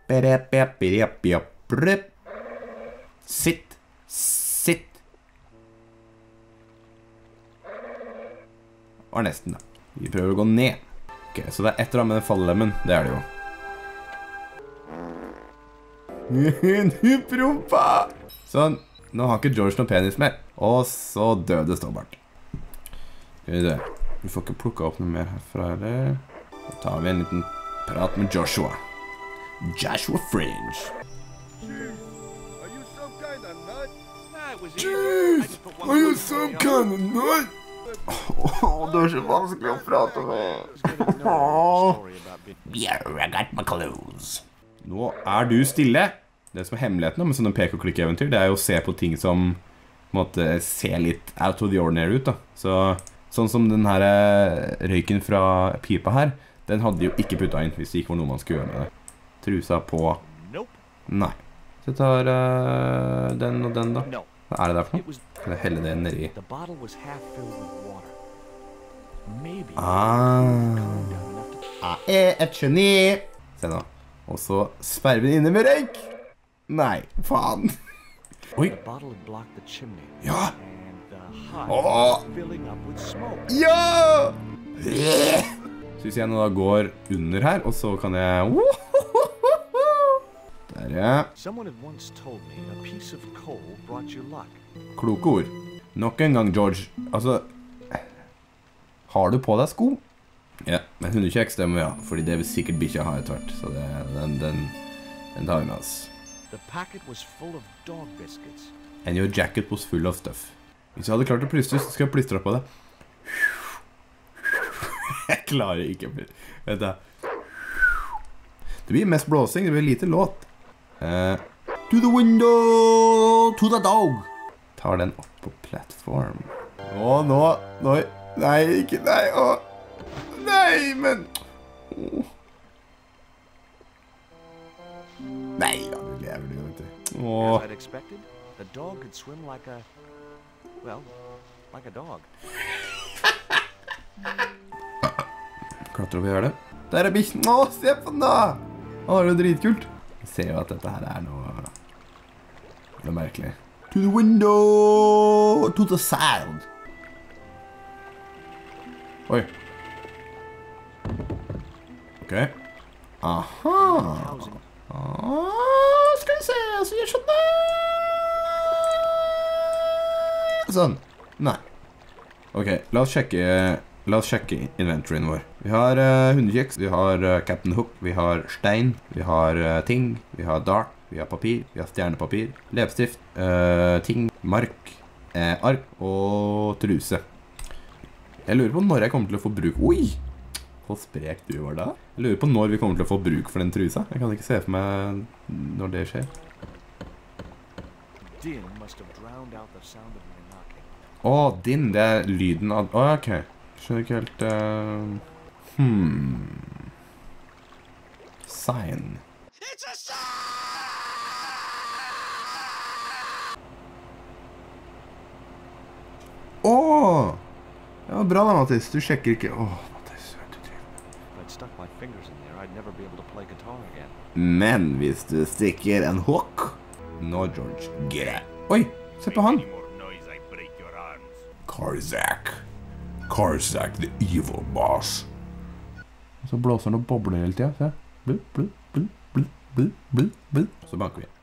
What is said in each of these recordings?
Sitt. Sitt. Var nesten da. Vi prøver å gå ned. Ok, så det er et eller annet med den fallelemmen. Det er det jo. Du prompa! Sånn, nå har ikke George noen penis mer. Og så døde Stobart. Skal vi se. Vi får ikke plukket opp noe mer herfra her. Da tar vi en liten prat med Joshua. Joshua Fringe. Jeez, are you some kind of nut? Det er så vanskelig å prate med. Yeah, I got my clothes. Nå er du stille. Det som er hemmeligheten med sånne pek-og-klikk-eventyr, det er jo å se på ting som måtte se litt out of the ordinary ut da. Sånn som den her røyken fra pipa her, den hadde de jo ikke puttet inn hvis det ikke var noe man skulle gjøre med det. Trusa på... Nei. Så jeg tar den og den da. Hva er det der for noe? Kan jeg helle det ned i? Jeg er et geni! Se nå. Og så sperrer vi den inne med røyk. Nei, faen. Oi. Ja. Åh. Ja. Så hvis jeg nå da går under her, og så kan jeg... Der, ja. Kloke ord. Nok en gang, George. Altså, har du på deg sko? Ja, men hundekjeks det må vi ha, fordi det vil sikkert bikkja ha etter hvert, så den tar vi med oss. And your jacket was full of stuff. Hvis jeg hadde klart å plystre, så skal jeg plystre på det. Jeg klarer ikke å plystre. Vet du. Det blir mest blåsing, det blir lite låt. To the window, to the dog. Tar den opp på plattform. Nå, nei, ikke, nei, nei, men... Nei, ja, du lever det jo ikke. Klatrer over det. Der er bikkjen. Se på den da! Det er jo dritkult. Jeg ser jo at dette her er noe merkelig. To the window, to the sound. Oi. Ok. Aha. Skal vi se, så gjør sånn der. Sånn. Nei. Ok, la oss sjekke inventoryen vår. Vi har hundekjeks, vi har Captain Hook, vi har stein, vi har ting, vi har dart, vi har papir, vi har stjernepapir, lepstift, ting, mark, ark og truse. Jeg lurer på når jeg kommer til å få bruk... Oi! Hvor sprek du var da? Jeg lurer på når vi kommer til å få bruk for den trusa. Jeg kan ikke se for meg når det skjer. Din, det er lyden av... ok. Skjønner ikke helt... Sign. It's a sign! Det var bra da, Mattis. Du sjekker ikke... Mattis, du Men hvis du stikker en hook... Nå, George, get it. Oi, se på han. Karzak, the evil boss. Så blåser han og bobler hele tiden, se. Blup, blup, blup, blup, blup, blup, blup. Så banker vi.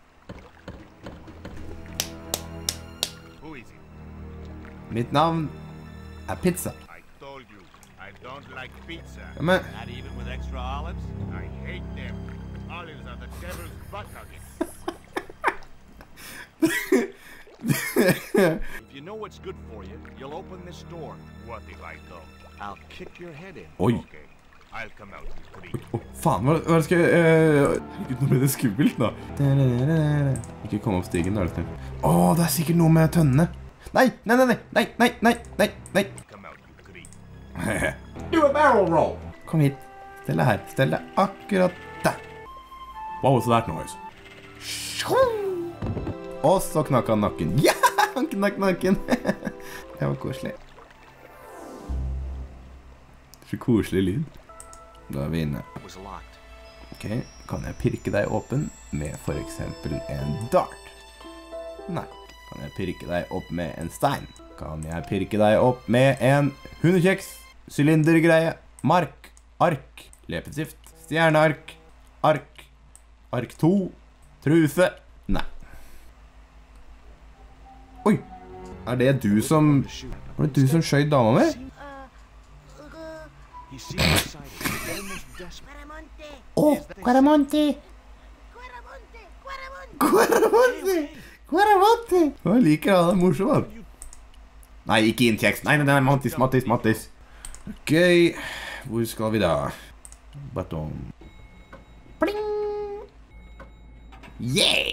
Mitt navn er Pizza. Ja, men... Oi. Faen, hva skal jeg... Herregud, nå ble det skummelt da. Ikke komme opp stigen da, det er sikkert noe med tønnene. Nei. Do a barrel roll. Kom hit. Stell deg her. Stell deg akkurat der. What was that noise? Og så knakk han nakken. Ja, han knakk nakken. Det var koselig. Så koselig lyd. Da er vi inne. Ok, kan jeg pirke deg åpen med for eksempel en dart? Nei. Kan jeg pirke deg opp med en stein? Kan jeg pirke deg opp med en hundekjeks, sylindergreie, mark, ark, leppestift, stjerneark, ark, ark 2, truse? Nei. Oi, er det du som... Var det du som skjøt dama med? Quaramonte! Jeg liker han, det er morsom han. Nei, ikke inn kjeks. Nei, Mattis. Ok, hvor skal vi da? Batong. Pling! Yeah!